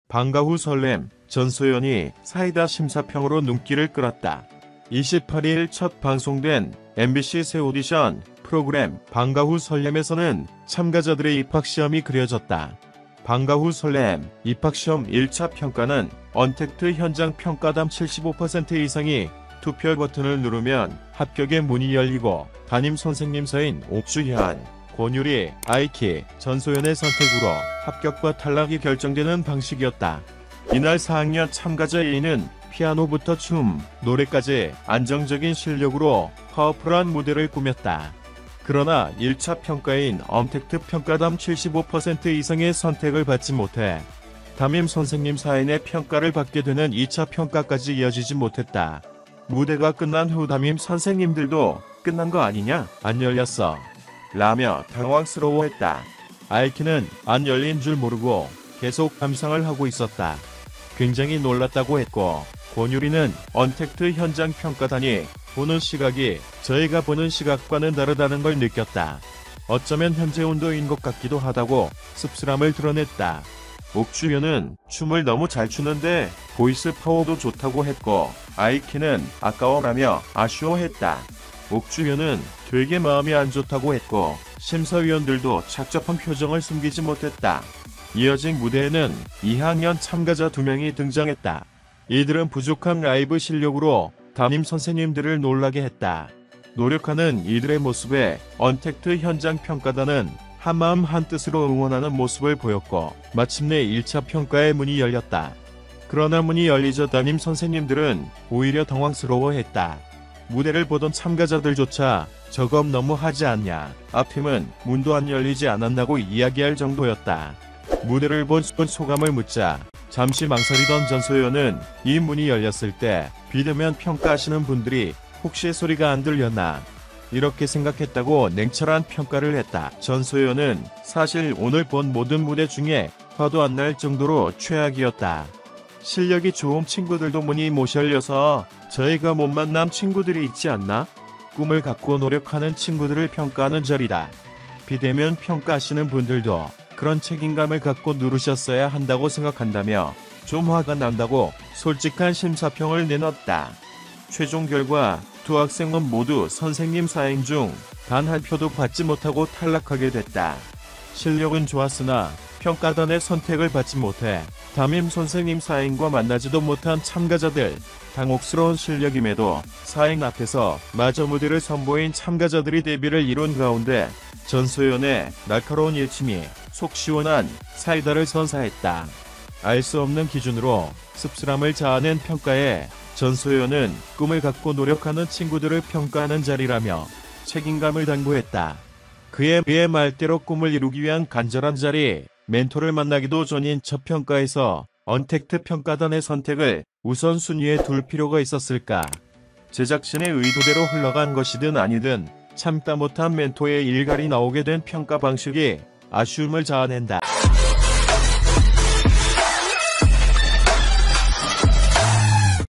방과 후 설렘, 전소연이 사이다 심사평으로 눈길을 끌었다. 28일 첫 방송된 MBC 새 오디션 프로그램 방과 후 설렘에서는 참가자들의 입학시험이 그려졌다. 방과 후 설렘 입학시험 1차 평가는 언택트 현장 평가담 75% 이상이 투표 버튼을 누르면 합격의 문이 열리고 담임 선생님사인 옥주현, 권유리, 아이키, 전소연의 선택으로 합격과 탈락이 결정되는 방식이었다. 이날 4학년 참가자 A는 피아노부터 춤, 노래까지 안정적인 실력으로 파워풀한 무대를 꾸몄다. 그러나 1차 평가인 언택트 평가담 75% 이상의 선택을 받지 못해 담임 선생님 사인의 평가를 받게 되는 2차 평가까지 이어지지 못했다. 무대가 끝난 후 담임 선생님들도 끝난 거 아니냐? 안 열렸어. 라며 당황스러워했다. 아이키는 안 열린 줄 모르고 계속 감상을 하고 있었다. 굉장히 놀랐다고 했고, 권유리는 언택트 현장 평가단이 보는 시각이 저희가 보는 시각과는 다르다는 걸 느꼈다. 어쩌면 현재 온도인 것 같기도 하다고 씁쓸함을 드러냈다. 옥주현은 춤을 너무 잘 추는데 보이스 파워도 좋다고 했고, 아이키는 아까워라며 아쉬워했다. 옥주현은 되게 마음이 안 좋다고 했고, 심사위원들도 착잡한 표정을 숨기지 못했다. 이어진 무대에는 2학년 참가자 2명이 등장했다. 이들은 부족한 라이브 실력으로 담임 선생님들을 놀라게 했다. 노력하는 이들의 모습에 언택트 현장 평가단은 한마음 한뜻으로 응원하는 모습을 보였고, 마침내 1차 평가의 문이 열렸다. 그러나 문이 열리자 담임 선생님들은 오히려 당황스러워했다. 무대를 보던 참가자들조차 저건 너무하지 않냐, 앞팀은 문도 안 열리지 않았나고 이야기할 정도였다. 무대를 본 소감을 묻자 잠시 망설이던 전소연은 이 문이 열렸을 때 비대면 평가하시는 분들이 혹시 소리가 안 들렸나 이렇게 생각했다고 냉철한 평가를 했다. 전소연은 사실 오늘 본 모든 무대 중에 화도 안 날 정도로 최악이었다. 실력이 좋은 친구들도 문이 못 열려서 저희가 못 만난 친구들이 있지 않나? 꿈을 갖고 노력하는 친구들을 평가하는 자리다. 비대면 평가하시는 분들도 그런 책임감을 갖고 누르셨어야 한다고 생각한다며 좀 화가 난다고 솔직한 심사평을 내놨다. 최종 결과 두 학생은 모두 선생님 사인 중 단 한 표도 받지 못하고 탈락하게 됐다. 실력은 좋았으나 평가단의 선택을 받지 못해 담임 선생님 사인과 만나지도 못한 참가자들. 당혹스러운 실력임에도 사인 앞에서 마저 무대를 선보인 참가자들이 데뷔를 이룬 가운데 전소연의 날카로운 일침이 속 시원한 사이다를 선사했다. 알 수 없는 기준으로 씁쓸함을 자아낸 평가에 전소연은 꿈을 갖고 노력하는 친구들을 평가하는 자리라며 책임감을 당부했다. 그의 말대로 꿈을 이루기 위한 간절한 자리, 멘토를 만나기도 전인 첫 평가에서 언택트 평가단의 선택을 우선순위에 둘 필요가 있었을까? 제작진의 의도대로 흘러간 것이든 아니든 참다 못한 멘토의 일갈이 나오게 된 평가 방식이 아쉬움을 자아낸다.